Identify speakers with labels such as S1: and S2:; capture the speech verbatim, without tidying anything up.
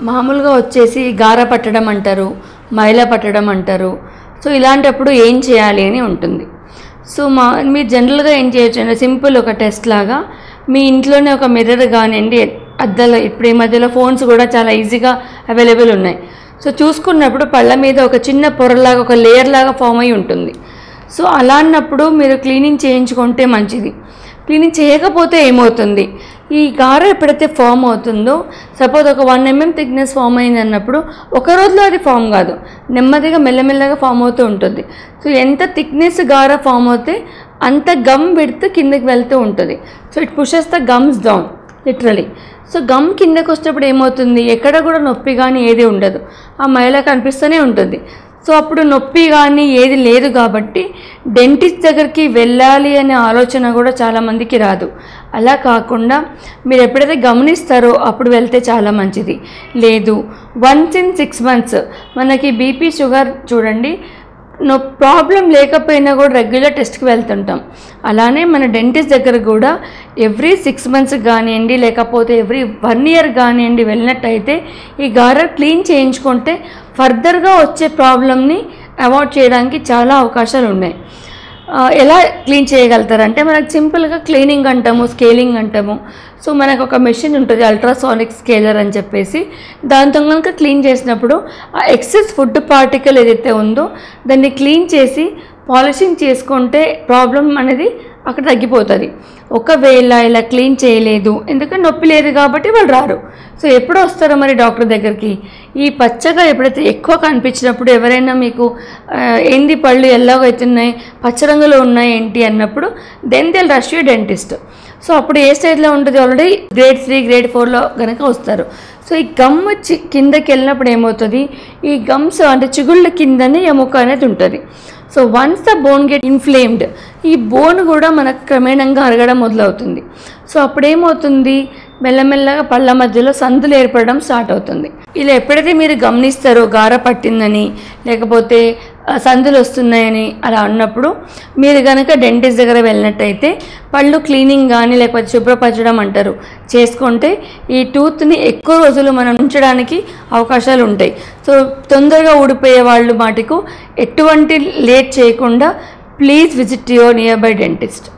S1: మామూలుగా వచ్చేసి గార పట్టడం అంటారు, మైల పట్టడం అంటారు. సో ఇలాంటప్పుడు ఏం చేయాలి అని ఉంటుంది. సో మా మీరు జనరల్గా ఏం చేయొచ్చు అంటే సింపుల్ ఒక టెస్ట్ లాగా మీ ఇంట్లోనే ఒక మిర్రర్ కానివ్వండి, అద్దాలు ఇప్పుడు ఈ మధ్యలో ఫోన్స్ కూడా చాలా ఈజీగా అవైలబుల్ ఉన్నాయి. సో చూసుకున్నప్పుడు పళ్ళ మీద ఒక చిన్న పొరలాగా ఒక లేయర్ లాగా ఫామ్ అయి ఉంటుంది. సో అలా అన్నప్పుడు మీరు క్లీనింగ్ చేయించుకుంటే మంచిది. క్లీనింగ్ చేయకపోతే ఏమవుతుంది, ఈ గార ఎప్పుడైతే ఫామ్ అవుతుందో, సపోజ్ ఒక వన్ ఎంఎం థిక్నెస్ ఫామ్ అయింది అన్నప్పుడు ఒక రోజులో అది ఫామ్ కాదు, నెమ్మదిగా మెల్లమెల్లగా ఫామ్ అవుతూ ఉంటుంది. సో ఎంత థిక్నెస్ గార ఫామ్ అవుతే అంత గమ్ విడ్త్ కిందకి వెళ్తూ ఉంటుంది. So it pushes the gums down literally. So gum కిందకు వచ్చినప్పుడు ఏమవుతుంది, ఎక్కడ కూడా నొప్పి కానీ ఏది ఉండదు, ఆ మైల కనిపిస్తూనే ఉంటుంది. సో అప్పుడు నొప్పి కానీ ఏది లేదు కాబట్టి డెంటిస్ట్ దగ్గరికి వెళ్ళాలి అనే ఆలోచన కూడా చాలామందికి రాదు. అలా కాకుండా మీరు ఎప్పుడైతే గమనిస్తారో అప్పుడు వెళ్తే చాలా మంచిది. లేదు వన్స్ ఇన్ సిక్స్ మంత్స్ మనకి బీపీ షుగర్ చూడండి, నో ప్రాబ్లం లేకపోయినా కూడా రెగ్యులర్ టెస్ట్కి వెళ్తుంటాం. అలానే మన డెంటిస్ట్ దగ్గర కూడా ఎవ్రీ సిక్స్ మంత్స్ కానివ్వండి, లేకపోతే ఎవ్రీ వన్ ఇయర్ కానివ్వండి వెళ్ళినట్టయితే ఈ గార క్లీన్ చేయించుకుంటే ఫర్దర్గా వచ్చే ప్రాబ్లమ్ని అవాయిడ్ చేయడానికి చాలా అవకాశాలు ఉన్నాయి. ఎలా క్లీన్ చేయగలుగుతారంటే మనకు సింపుల్గా క్లీనింగ్ అంటాము, స్కేలింగ్ అంటాము. సో మనకు ఒక మెషిన్ ఉంటుంది అల్ట్రాసానిక్ స్కేలర్ అని చెప్పేసి, దాంతో కనుక క్లీన్ చేసినప్పుడు ఆ ఎక్సెస్ ఫుడ్ పార్టికల్ ఏదైతే ఉందో దాన్ని క్లీన్ చేసి పాలిషింగ్ చేసుకుంటే ప్రాబ్లం అనేది అక్కడ తగ్గిపోతుంది. ఒకవేళ ఇలా క్లీన్ చేయలేదు, ఎందుకంటే నొప్పి లేదు కాబట్టి వాళ్ళు రారు. సో ఎప్పుడు వస్తారో మరి డాక్టర్ దగ్గరికి, ఈ పచ్చగా ఎప్పుడైతే ఎక్కువ కనిపించినప్పుడు, ఎవరైనా మీకు ఏంది పళ్ళు ఎల్లోగా అవుతున్నాయి, పచ్చ రంగులో ఉన్నాయి ఏంటి అన్నప్పుడు then they rush you dentist. So అప్పుడు ఏ స్టేజ్లో ఉంటుంది, ఆల్రెడీ గ్రేడ్ త్రీ గ్రేడ్ ఫోర్లో కనుక వస్తారు. సో ఈ గమ్ చి కిందకి వెళ్ళినప్పుడు ఏమవుతుంది, ఈ గమ్స్ అంటే చిగుళ్ళ కిందనే ఎముక అనేది ఉంటుంది. So once the bone get inflamed, ఈ బోన్ కూడా మనకు క్రమేణంగా అరగడం మొదలవుతుంది. సో అప్పుడేమవుతుంది, మెల్లమెల్లగా పళ్ళ మధ్యలో సందులు ఏర్పడడం స్టార్ట్ అవుతుంది. ఇలా ఎప్పుడైతే మీరు గమనిస్తారో గార పట్టిందని, లేకపోతే సందులు వస్తున్నాయని అలా అన్నప్పుడు మీరు కనుక డెంటిస్ట్ దగ్గర వెళ్ళినట్టయితే పళ్ళు క్లీనింగ్ కానీ లేకపోతే శుభ్రపరచడం అంటారు చేసుకుంటే ఈ టూత్ని ఎక్కువ రోజులు మనం ఉంచడానికి అవకాశాలు ఉంటాయి. సో తొందరగా ఊడిపోయే వాళ్ళు మాటకు ఎటువంటి లేట్ చేయకుండా please visit your nearby dentist.